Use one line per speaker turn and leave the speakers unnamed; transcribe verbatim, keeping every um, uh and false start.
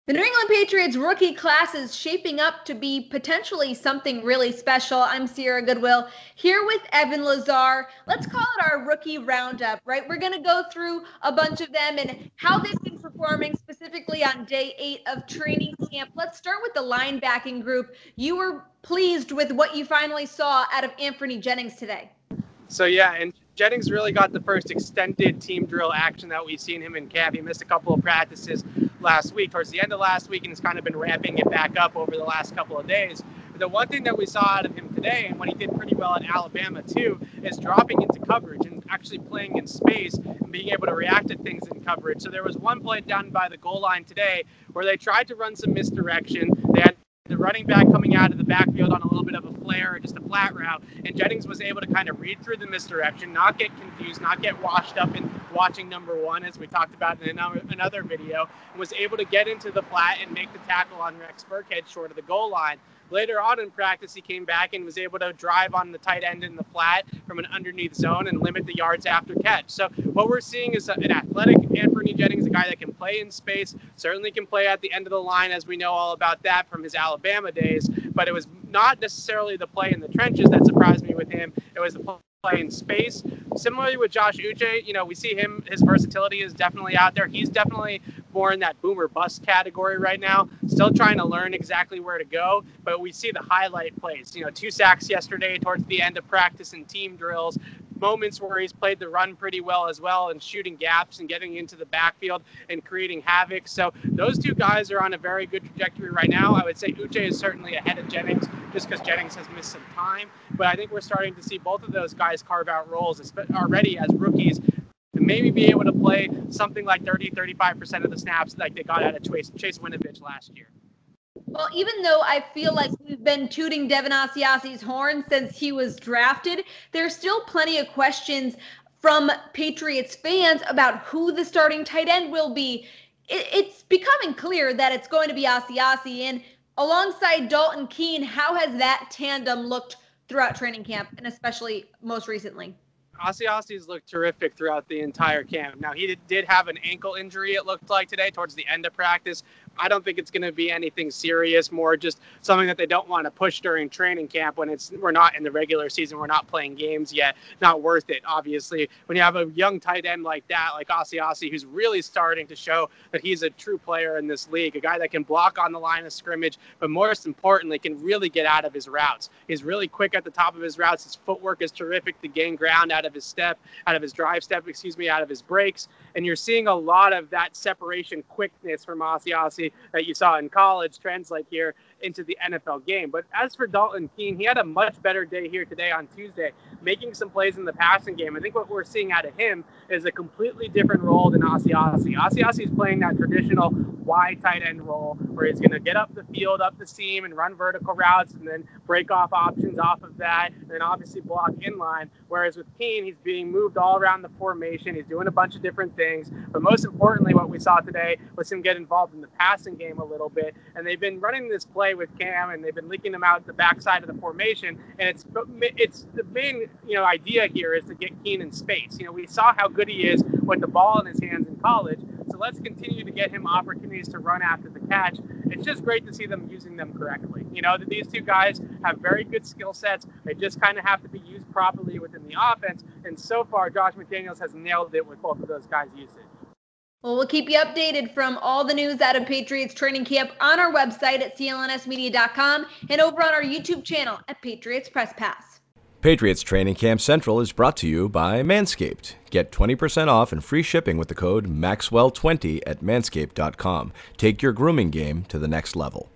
The New England Patriots rookie class is shaping up to be potentially something really special. I'm Sierra Goodwill here with Evan Lazar. Let's call it our rookie roundup, right? We're going to go through a bunch of them and how they've been performing specifically on day eight of training camp. Let's start with the linebacking group. You were pleased with what you finally saw out of Anfernee Jennings today.
So yeah, and Jennings really got the first extended team drill action that we've seen him in camp. He missed a couple of practices last week, towards the end of last week, and has kind of been ramping it back up over the last couple of days. But the one thing that we saw out of him today, and what he did pretty well at Alabama too, is dropping into coverage and actually playing in space and being able to react to things in coverage. So there was one play down by the goal line today where they tried to run some misdirection. They had the running back coming out of the backfield on a little bit of a flare or just a flat route, and Jennings was able to kind of read through the misdirection, not get confused, not get washed up in watching number one, as we talked about in another video, and was able to get into the flat and make the tackle on Rex Burkhead short of the goal line. Later on in practice, he came back and was able to drive on the tight end in the flat from an underneath zone and limit the yards after catch. So what we're seeing is an athletic Anfernee Jennings, a guy that can play in space, certainly can play at the end of the line, as we know all about that from his Alabama days. But it was not necessarily the play in the trenches that surprised me with him. It was the play in space. Similarly with Josh Uche, you know, we see him, his versatility is definitely out there. He's definitely more in that boomer bust category right now, still trying to learn exactly where to go, but we see the highlight plays, you know, two sacks yesterday towards the end of practice and team drills, moments where he's played the run pretty well as well and shooting gaps and getting into the backfield and creating havoc. So those two guys are on a very good trajectory right now. I would say Uche is certainly ahead of Jennings just because Jennings has missed some time, but I think we're starting to see both of those guys carve out roles already as rookies to maybe be able to play something like thirty, thirty-five percent of the snaps like they got out of Chase, Chase Winovich last year.
Well, even though I feel like we've been tooting Devin Asiasi's horn since he was drafted, there's still plenty of questions from Patriots fans about who the starting tight end will be. It's becoming clear that it's going to be Asiasi, and alongside Dalton, Keene, how has that tandem looked throughout training camp, and especially most recently?
Asiasi's looked terrific throughout the entire camp. Now, he did, did have an ankle injury, it looked like, today towards the end of practice. I don't think it's going to be anything serious, more just something that they don't want to push during training camp when it's we're not in the regular season, we're not playing games yet. Not worth it, obviously. When you have a young tight end like that, like Asiasi, who's really starting to show that he's a true player in this league, a guy that can block on the line of scrimmage, but most importantly, can really get out of his routes. He's really quick at the top of his routes. His footwork is terrific to gain ground out of his step, out of his drive step, excuse me, out of his breaks. And you're seeing a lot of that separation quickness from Asiasi that you saw in college translate here into the N F L game. But as for Dalton Keene, he had a much better day here today on Tuesday, making some plays in the passing game. I think what we're seeing out of him is a completely different role than Asiasi. Asiasi is playing that traditional wide tight end role where he's going to get up the field, up the seam, and run vertical routes, and then break off options off of that, and then obviously block inline. Whereas with Keene, he's being moved all around the formation. He's doing a bunch of different things. But most importantly, what we saw today was him get involved in the passing game a little bit. And they've been running this play with Cam, and they've been leaking him out the backside of the formation. And it's it's the main you know idea here is to get Keene in space. You know, we saw how good he is with the ball in his hands in college. So let's continue to get him opportunities to run after the catch. It's just great to see them using them correctly. You know, that these two guys have very good skill sets. They just kind of have to be used properly within the offense. And so far, Josh McDaniels has nailed it with both of those guys' usage.
Well, we'll keep you updated from all the news out of Patriots training camp on our website at C L N S media dot com and over on our YouTube channel at Patriots Press Pass.
Patriots Training Camp Central is brought to you by Manscaped. Get twenty percent off and free shipping with the code Maxwell twenty at manscaped dot com. Take your grooming game to the next level.